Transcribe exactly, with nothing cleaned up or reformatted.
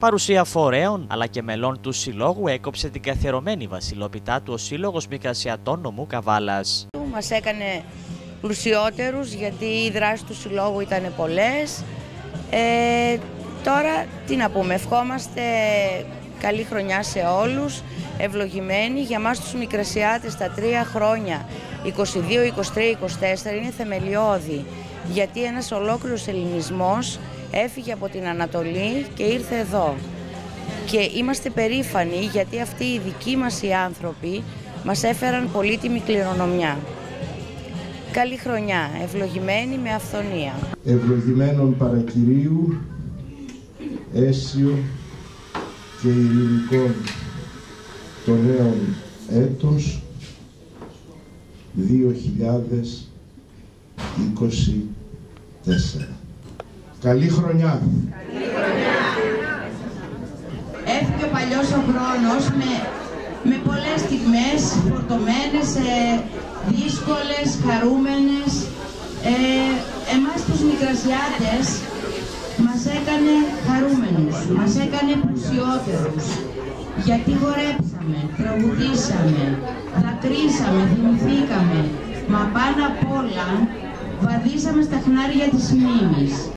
Παρουσία φορέων αλλά και μελών του Συλλόγου έκοψε την καθιερωμένη βασιλόπιτά του ο Σύλλογος Μικρασιατών Νομού Καβάλας. Μας έκανε πλουσιότερους γιατί οι δράσεις του Συλλόγου ήταν πολλές. Ε, τώρα τι να πούμε, ευχόμαστε καλή χρονιά σε όλους, ευλογημένοι. Για μας τους Μικρασιάτες τα τρία χρόνια, είκοσι δύο, είκοσι τρία, είκοσι τέσσερα, είναι θεμελιώδη, γιατί ένας ολόκληρος ελληνισμός έφυγε από την Ανατολή και ήρθε εδώ. Και είμαστε περήφανοι γιατί αυτοί οι δικοί μας οι άνθρωποι μας έφεραν πολύτιμη κληρονομιά. Καλή χρονιά, ευλογημένη με αυθονία. Ευλογημένων παρακυρίου, αίσιο και ειρηνικών το νέο έτος δύο χιλιάδες είκοσι τέσσερα. Καλή χρονιά! Καλή χρονιά! Έφυγε ο παλιός ο χρόνος με, με πολλές στιγμές φορτωμένες, ε, δύσκολες, χαρούμενες. Ε, εμάς τους Μικρασιάτες μας έκανε χαρούμενους, μας έκανε πλουσιότερους. Γιατί χορέψαμε, τραγουδήσαμε, δακρύσαμε, θυμηθήκαμε, μα πάνω απ' όλα βαδίσαμε στα χνάρια της μνήμης.